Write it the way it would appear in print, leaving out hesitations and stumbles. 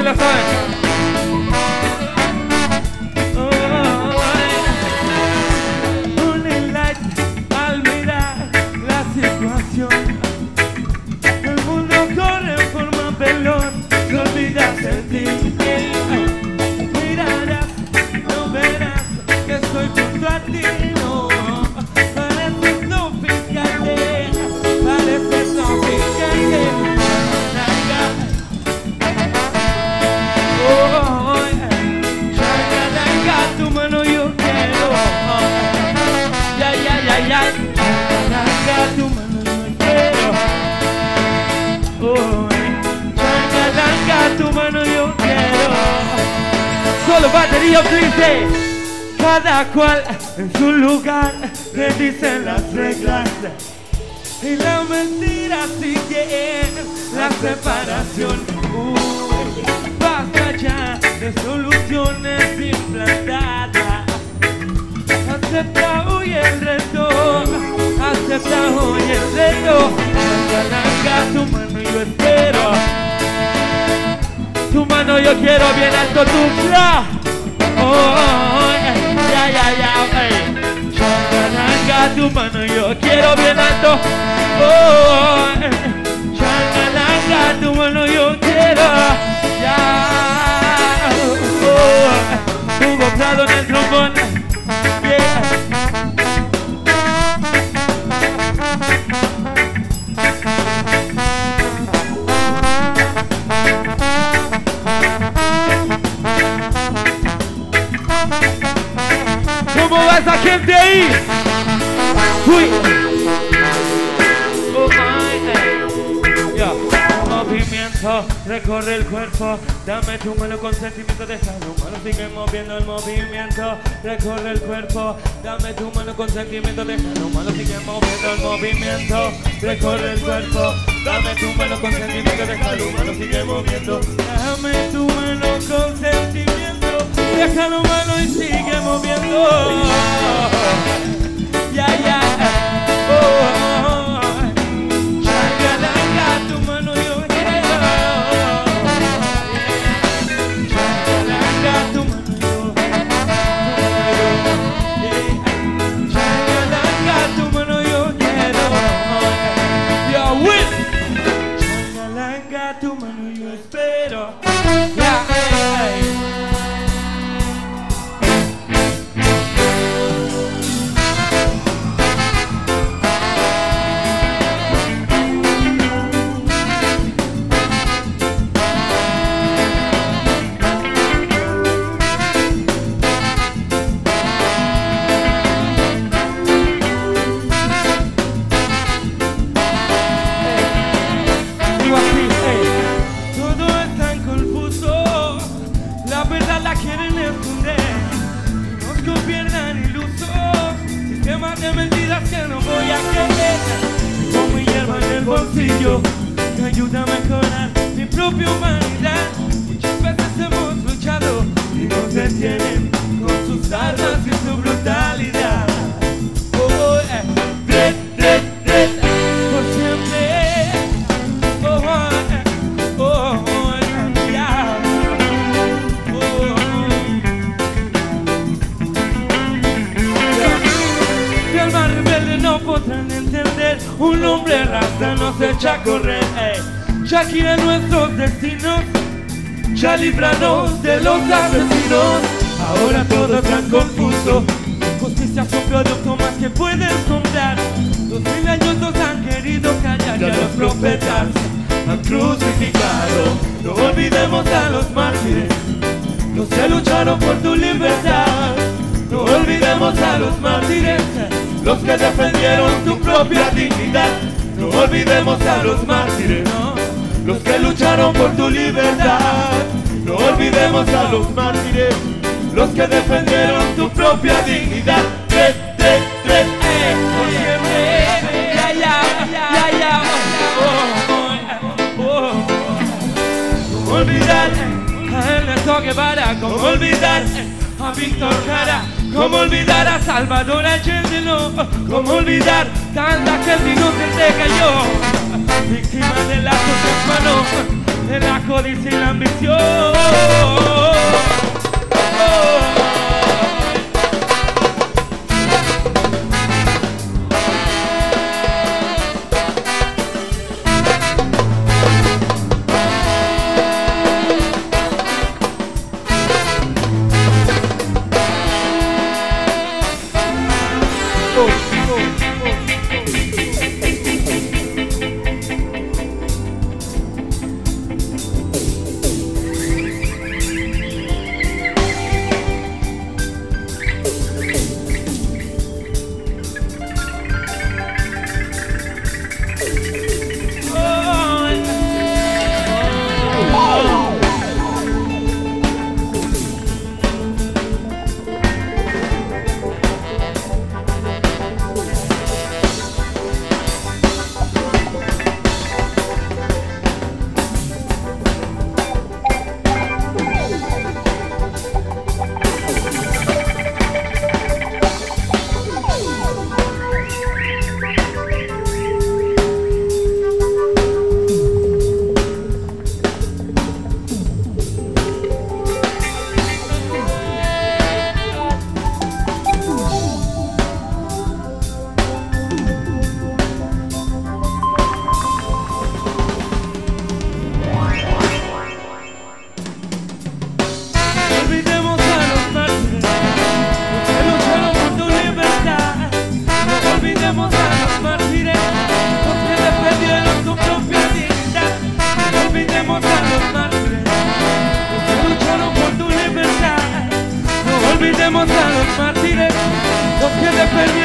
se la saben. Only light al mirar la situación. El mundo corre en forma veloz, te olvidas de ti. Mirarás, no verás que estoy junto a ti. No, pareces no fíjate, pareces no fíjate. Chagalanga, tu mano yo quiero. Ya, ya, ya, ya. Chagalanga, tu mano yo quiero. Chagalanga, tu mano yo quiero. Solo batería, please. Cada cual en su lugar le dicen las reglas. Y la mentira sigue la separación. Basta ya de soluciones implantadas. Acepta hoy el reto, acepta hoy el reto. Chagalanga, tu mano yo espero. Tu mano yo quiero bien alto, tu fla. Ya, ya, ya, Chagalanga, tu mano yo quiero bien alto. Chagalanga, tu mano yo quiero. Ya, Hugo Prado en el trombón. Yeah. ¿Cómo va esa gente ahí? Uy. Oh my, yeah. Movimiento, recorre el cuerpo. Dame tu mano con sentimiento, déjalo malo. Sigue moviendo el movimiento, recorre el cuerpo. Dame tu mano con sentimiento, déjalo malo. Sigue moviendo el movimiento, recorre el cuerpo. Dame tu mano con sentimiento, déjalo malo. Sigue moviendo. Dame tu mano con sentimiento, déjalo malo y sigue moviendo. Ya, ya. Chagalanga, tu mano yo quiero. Chagalanga, tu mano yo quiero. Chagalanga, tu mano yo quiero. Yo win. Chagalanga, tu mano yo espero. Ya, todo es tan confuso, la verdad la quieren esconder, nos conviertan ilusos, sistemas de mentiras que no voy a creer. Con mi hierba en el bolsillo, que ayuda a mejorar mi propia humanidad. Muchas veces hemos luchado y nos detienen con sus armas y su brutalidad. Por siempre. No podrán entender, un hombre raza nos echa a correr. Ya gira nuestros destinos, ya líbranos de los asesinos. Ahora todo es tan confuso, justicia es un producto más que puedes comprar. 2000 años nos han querido callar, ya los profetas han crucificado. No olvidemos a los mártires, los que lucharon por tu libertad. No olvidemos a los mártires, los que defendieron tu propia dignidad. No olvidemos a los mártires, los que lucharon por tu libertad. No olvidemos a los mártires, los que defendieron tu propia dignidad. Por siempre. Ya, ya, ya, ya. ¿Cómo olvidar a Ernesto Guevara? ¿Cómo olvidar a Víctor Jara? ¿Cómo olvidar a Salvador Allende? No, ¿cómo olvidar tanta gente inocente cayó? Víctima de lazos en manos, de la codicia y la ambición. los mártires, los que lucharon por tu libertad. No olvidemos a los mártires, los que defendieron